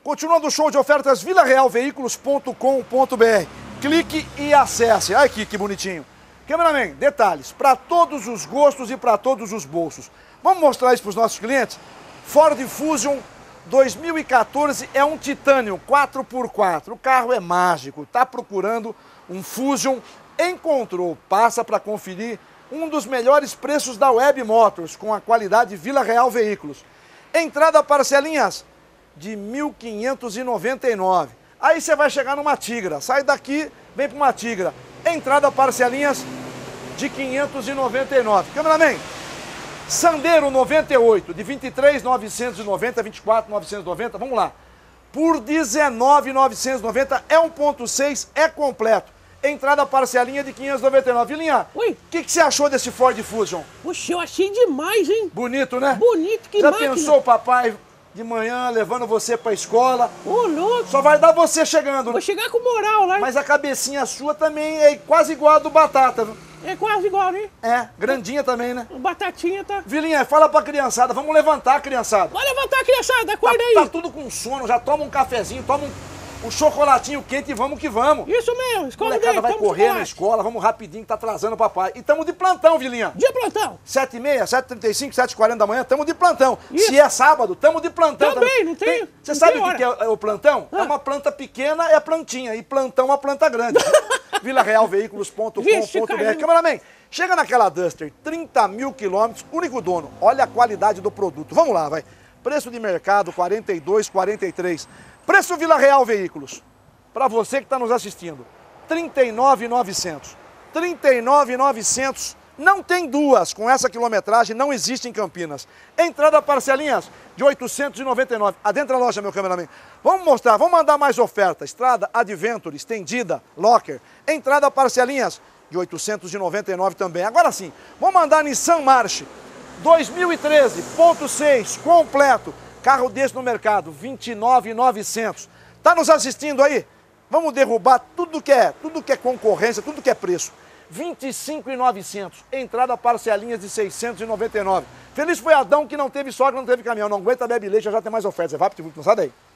Continuando o show de ofertas, vilarealveículos.com.br. Clique e acesse. Olha aqui que bonitinho. Cameraman, detalhes, para todos os gostos e para todos os bolsos. Vamos mostrar isso para os nossos clientes? Ford Fusion 2014 é um Titanium 4x4. O carro é mágico. Tá procurando um Fusion? Encontrou. Passa para conferir um dos melhores preços da Web Motors, com a qualidade Vila Real Veículos. Entrada parcelinhas de R$ 1.599. Aí você vai chegar numa Tigra. Sai daqui, vem para uma Tigra. Entrada parcelinhas de R$ 599. Cameraman, Sandero 98, de 23.990 a 24.990, vamos lá. Por 19.990, é 1.6, é completo. Entrada parcelinha de 599. Vilinha, o que você achou desse Ford Fusion? Poxa, eu achei demais, hein? Bonito, né? Bonito, que Já máquina. pensou o papai de manhã levando você pra escola? Ô, louco. Só vai dar você chegando, né? Vou chegar com moral lá, hein? Mas a cabecinha sua também é quase igual a do Batata, viu? É quase igual, né? É, grandinha também, né? O Batatinha tá... Vilinha, fala pra criançada, vamos levantar, criançada. Vai levantar, criançada, acorda aí. Tá tudo com sono, já toma um cafezinho, toma um chocolatinho quente e vamos que vamos. Isso mesmo, escola A molecada dele, vai toma correr na chocolate. escola, vamos rapidinho que tá atrasando o papai. E tamo de plantão, Vilinha. Dia plantão. 7h30, 7h35, 7h40 da manhã, tamo de plantão. Isso. Se é sábado, tamo de plantão Também, não tem- Você não sabe tem o que é o plantão? É Ah. uma planta pequena, é plantinha. E plantão é uma planta grande. vilarealveículos.com.br. Vixe, caiu. Cameraman, chega naquela Duster, 30 mil quilômetros, único dono. Olha a qualidade do produto. Vamos lá, vai. Preço de mercado, 42, 43. Preço Vila Real Veículos. Para você que está nos assistindo, 39.900. 39.900. Não tem duas. Com essa quilometragem, não existe em Campinas. Entrada parcelinhas de 899. Adentra a loja, meu cameraman. Vamos mostrar, vamos mandar mais oferta. Estrada Adventure, estendida, Locker. Entrada parcelinhas de 899 também. Agora sim, vamos mandar Nissan March 2013.6, completo. Carro desse no mercado, 29.900. Tá nos assistindo aí? Vamos derrubar tudo que é concorrência, tudo que é preço. 25.900. Entrada parcelinhas de 699. Feliz foi Adão que não teve sogra, não teve caminhão. Não aguenta, bebe leite, já tem mais ofertas. Vai, não sai daí.